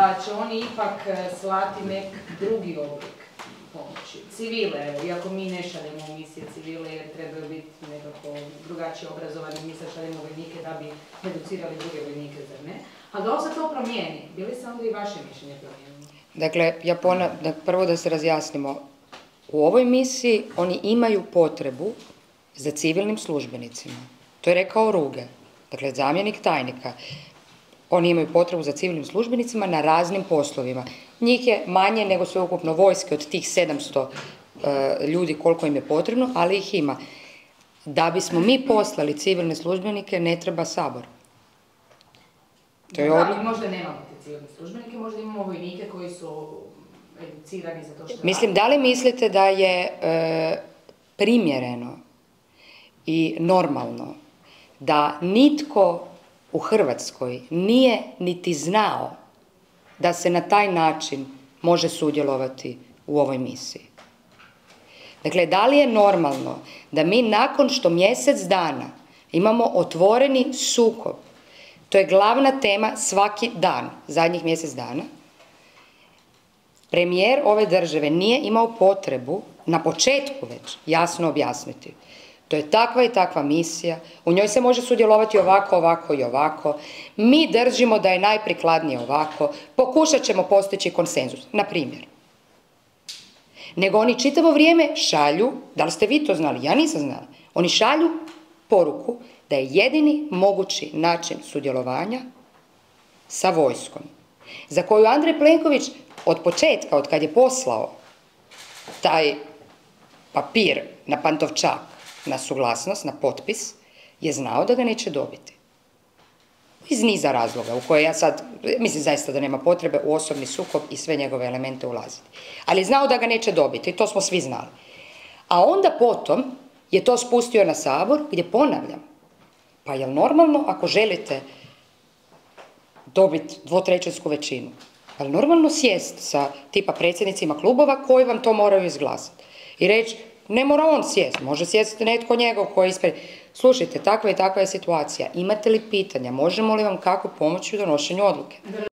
da će oni ipak slati nek drugi oblik pomoći. Civile, iako mi ne šaljemo u misije civile jer trebaju biti nekako drugačije obrazovani, mi sad šaljemo vojnike da bi educirali druge vojnike, zar ne? A da se to promijeni, bili se onda i vaše mišljenje promijenilo? Dakle, prvo da se razjasnimo, u ovoj misiji oni imaju potrebu za civilnim službenicima. To je rekao Ruge, dakle zamjenik tajnika. Oni imaju potrebu za civilnim službenicima na raznim poslovima. Njih je manje nego sveukupno vojske od tih 700 ljudi koliko im je potrebno, ali ih ima. Da bismo mi poslali civilne službenike, ne treba Sabor. Da, možda nemamo te civilne službenike, možda imamo vojnike koji su educirani za to što... Mislim, da li mislite da je primjereno i normalno da nitko u Hrvatskoj nije niti znao da se na taj način može sudjelovati u ovoj misiji? Dakle, da li je normalno da mi nakon što mjesec dana imamo otvoreni sukob, to je glavna tema svaki dan, zadnjih mjesec dana, premijer ove države nije imao potrebu, na početku već, jasno objasniti. To je takva i takva misija, u njoj se može sudjelovati ovako, ovako i ovako. Mi držimo da je najprikladnije ovako, pokušat ćemo postići konsenzus, na primjer. Nego oni čitavo vrijeme šalju, da li ste vi to znali, ja nisam znala, oni šalju poruku da je jedini mogući način sudjelovanja sa vojskom, za koju Andrej Plenković od početka, od kad je poslao taj papir na Pantovčak, na suglasnost, na potpis, je znao da ga neće dobiti. Iz niza razloga, u koje ja sad, mislim zaista da nema potrebe u osobni sukob i sve njegove elemente ulaziti. Ali je znao da ga neće dobiti, to smo svi znali. A onda potom je to spustio na Sabor, gdje ponavljam, pa je li normalno ako želite dobiti 2/3 većinu? Je li normalno sjest sa tipa predsjednicima klubova koji vam to moraju izglasati? I reći, ne mora on sjest, može sjesti netko njegov koji ispred. Slušajte, takva i takva je situacija. Imate li pitanja? Možemo li vam kako pomoći u donošenju odluke?